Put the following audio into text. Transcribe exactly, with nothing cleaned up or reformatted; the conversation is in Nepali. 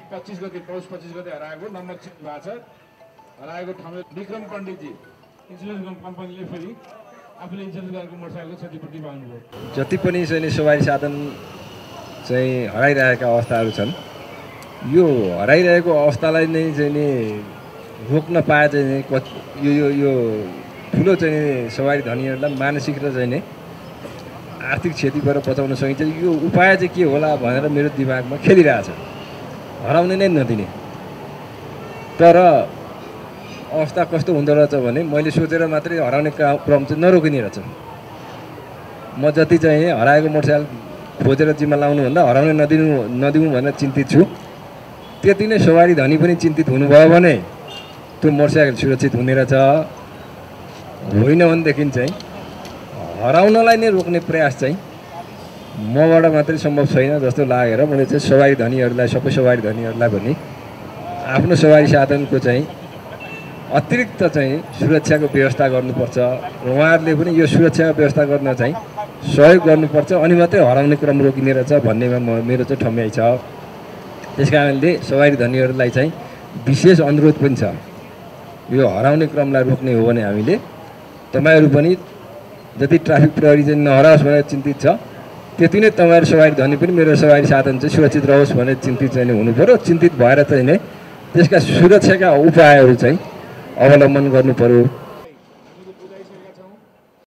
पच्चीस गते पौष पच्चीस गते हराएको नम्बर चिन्ह भएको छ। हराएको ठाउँमा विक्रम पण्डितजी इन्सुरेन्स कम्पनीले फेरि आफूले इन्सुरेन्स गरेको मोटरसाइकलको क्षतिपूर्ति पाउनुभयो। जति पनि चाहिँ सवारी साधन चाहिँ हराइरहेका अवस्थाहरू छन्, यो हराइरहेको अवस्थालाई नै चाहिँ नि रोक्न पाए चाहिँ यो यो यो ठुलो चाहिँ सवारी धनीहरूलाई मानसिक र चाहिँ नि आर्थिक क्षतिबाट बचाउन सकिन्छ। यो उपाय चाहिँ के होला भनेर मेरो दिमागमा खेलिरहेछ। हराउनै नै नदिने। तर अवस्था कस्तो हुँदो रहेछ भने मैले सोचेर मात्रै हराउने क्रम चाहिँ नरोकिने रहेछ। म जति चाहिँ हराएको मोटरसाइकल खोजेर जिम्मा लाउनुभन्दा हराउन नदिनु नदिउँ भनेर चिन्तित छु, त्यति नै सवारी धनी पनि चिन्तित हुनुभयो भने त्यो मोटरसाइकल सुरक्षित हुने रहेछ। होइन भनेदेखि चाहिँ हराउनलाई नै रोक्ने प्रयास चाहिँ मबाट मात्रै सम्भव छैन जस्तो लागेर मैले चाहिँ सवारी धनीहरूलाई सबै सवारी धनीहरूलाई पनि आफ्नो सवारी साधनको चाहिँ अतिरिक्त चाहिँ सुरक्षाको व्यवस्था गर्नुपर्छ र उहाँहरूले पनि यो सुरक्षाको व्यवस्था गर्न चाहिँ सहयोग गर्नुपर्छ, अनि मात्रै हराउने क्रम रोकिने रहेछ भन्नेमा म मेरो चाहिँ ठम्याइ छ। त्यस कारणले सवारी धनीहरूलाई चाहिँ विशेष अनुरोध पनि छ, यो हराउने क्रमलाई रोक्ने हो भने हामीले तपाईँहरू पनि जति ट्राफिक प्रहरी चाहिँ नहराओस् भनेर चिन्तित छ, त्यति नै तपाईँहरू सवारी धनी पनि मेरो सवारी साधन चाहिँ सुरक्षित रहोस् भनेर चिन्तित चाहिँ हुनु पऱ्यो। चिन्तित भएर चाहिँ नै त्यसका सुरक्षाका उपायहरू चाहिँ अवलम्बन गर्नु पऱ्यो।